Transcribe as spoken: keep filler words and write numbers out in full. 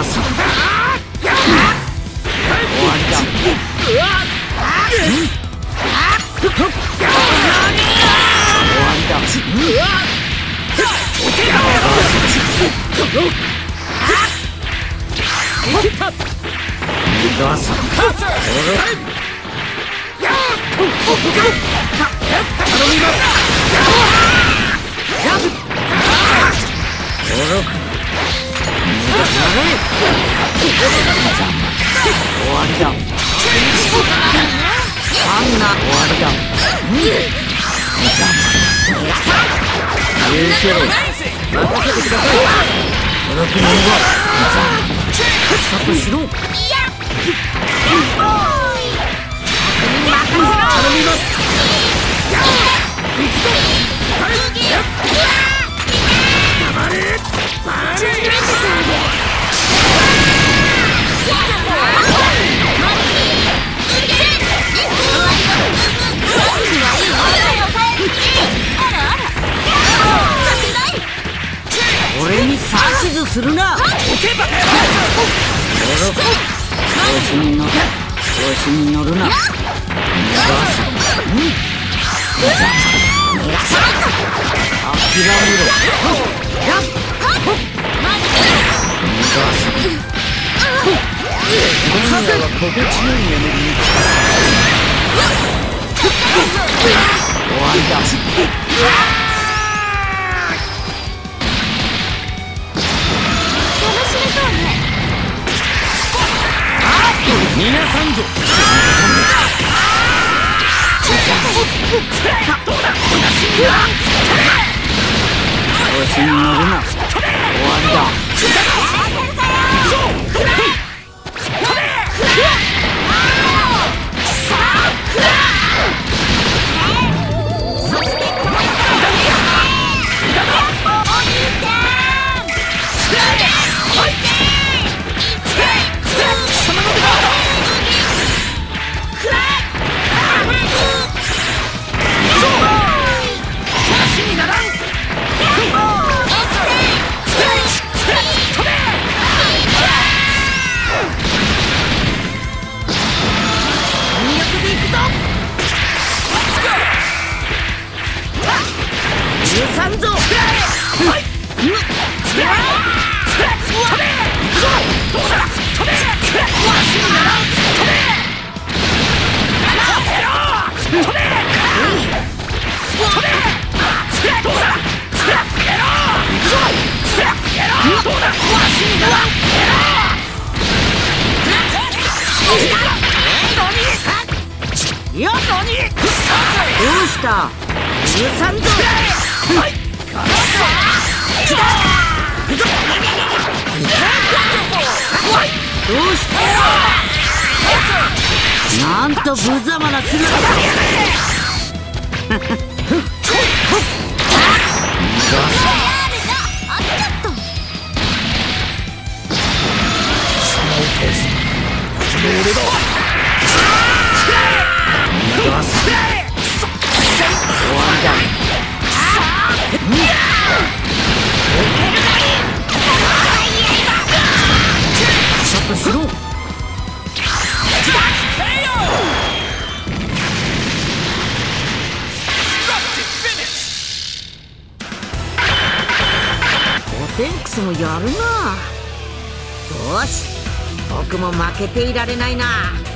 さ終わりだ。終わりだ。逃がさ終わりだ。あんな終わりだ。許せろ。任せてください。この国はサポしろ。頼みます。俺に指図するな。調子に乗る。調子に乗るな。諦めろ。今夜は心地よい眠りにつかせ終わりだ。皆さんぞ。調子に乗るな。終わりだ。どうした？許さんぞ。どうした？なんと無様な姿だ。テンクスもやるな。よし、僕も負けていられないな。